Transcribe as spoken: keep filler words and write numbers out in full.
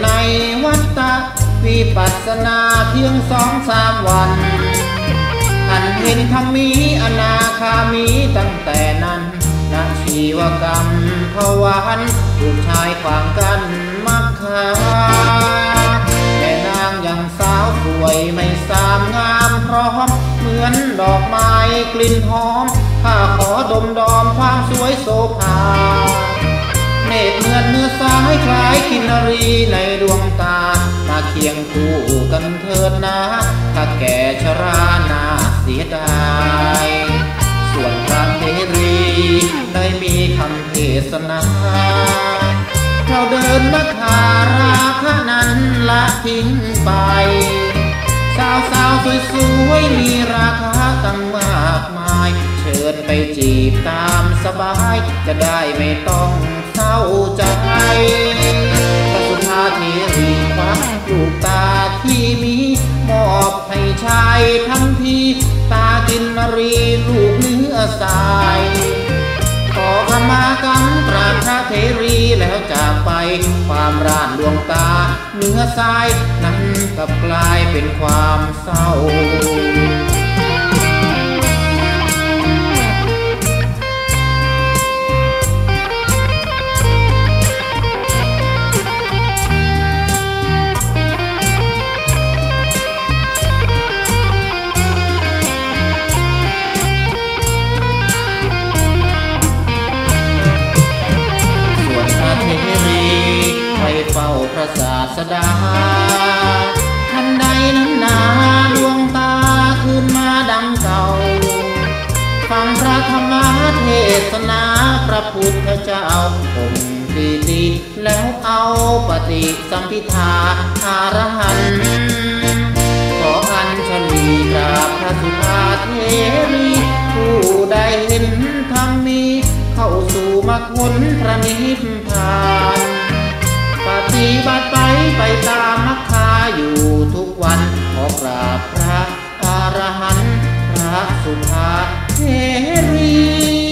ในวัฏฏะวิปัสสนาเพียงสองสามวันท่านเห็นธรรมีอนาคามีตั้งแต่นั้นนักชีวกรรมภวันลูกชายขวางกันมักคาแต่นางยังสาวสวยไม่สามงามพร้อมเหมือนดอกไม้กลิ่นหอมข้าขอดมดอมความสวยโสภาเนตรเหมือนเนื้อสายคล้ายกินรีในดวงตามาเคียงคู่กันเถิดนะถ้าแก่ชราน่าเสียดายส่วนพระเทรีได้มีคำเทศนาเราเดินนักหาราคะนั้นละทิ้งไปสาวสาวสวยสวยมีราคาตั้งมากมายเชิญไปจีบตามสบายจะได้ไม่ต้องเศร้าใจพระสุธาเทรีควักลูกตาที่มีมอบให้ชายทันทีตากินนรีลูกเนื้อสายขอขมากรรมกราบพระเทรีแล้วจากไปความร่านดวงตาเนื้อสายนั้นกลับกลายเป็นความเศร้าเฝ้าพระศาสดาทันใดนั้นนาดวงตาคืนมาดังเก่าฟังพระธรรมเทศนาพระพุทธเจ้าองค์ปีติแล้วเอาปฏิสัมพิทาอรหันต์ขออัญชลีกราบพระสุธาเทรีผู้ได้เห็นธรรมีเข้าสู่มรรคผลพระนิพพานปฏิบัติไปไปตามมรรคาอยู่ทุกวันขอกราบพระอรหันต์พระสุธาเทรี